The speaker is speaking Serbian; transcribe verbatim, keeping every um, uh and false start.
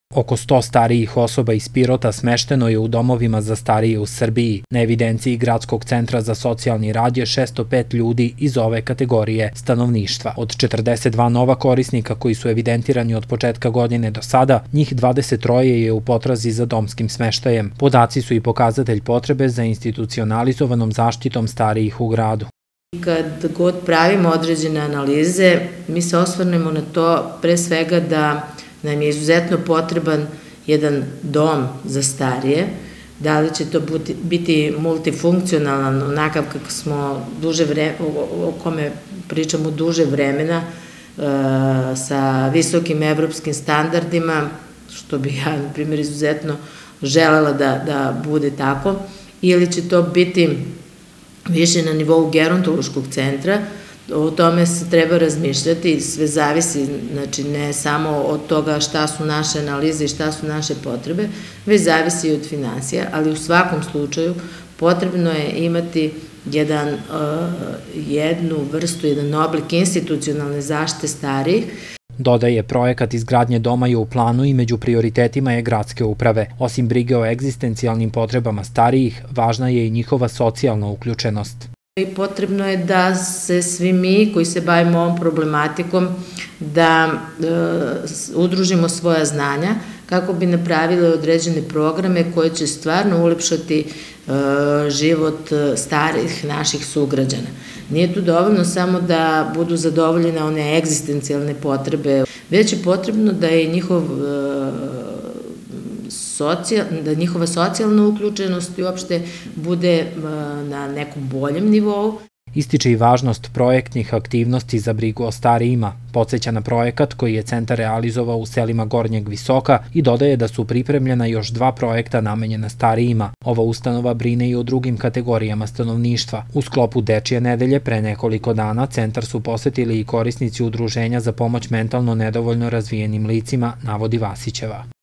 Oko sto starijih osoba iz Pirota smešteno je u domovima za starije u Srbiji. Na evidenciji Gradskog centra za socijalni rad je šessto pet ljudi iz ove kategorije stanovništva. Od četrdeset dva nova korisnika koji su evidentirani od početka godine do sada, njih dvadeset troje je u potrazi za domskim smeštajem. Podaci su i pokazatelj potrebe za institucionalizovanom zaštitom starijih u gradu. Kad god pravimo određene analize, mi se osvrnemo na to pre svega da nam je izuzetno potreban jedan dom za starije, da li će to biti multifunkcionalan, onakav kako smo duže vreme, o kome pričamo duže vremena, sa visokim evropskim standardima, što bi ja, na primjer, izuzetno želela da bude tako, ili će to biti više na nivou gerontološkog centra. O tome se treba razmišljati, sve zavisi, znači ne samo od toga šta su naše analize i šta su naše potrebe, već zavisi i od finansija, ali u svakom slučaju potrebno je imati jedan, jednu vrstu, jedan oblik institucionalne zaštite starijih. Dodaje, projekat izgradnje doma je u planu i među prioritetima je gradske uprave. Osim brige o egzistencijalnim potrebama starijih, važna je i njihova socijalna uključenost. Potrebno je da se svi mi koji se bavimo ovom problematikom da udružimo svoja znanja kako bi napravili određene programe koje će stvarno ulepšati život starih naših sugrađana. Nije tu dovoljno samo da budu zadovoljene one egzistencijalne potrebe, već je potrebno da je njihov da njihova socijalna uključenost i uopšte bude na nekom boljem nivou. Ističe i važnost projektnih aktivnosti za brigu o starijima, podsjeća na projekat koji je centar realizovao u selima Gornjeg Visoka i dodaje da su pripremljena još dva projekta namenjena starijima. Ova ustanova brine i o drugim kategorijama stanovništva. U sklopu Dečije nedelje pre nekoliko dana centar su posetili i korisnici udruženja za pomoć mentalno nedovoljno razvijenim licima, navodi Vasićeva.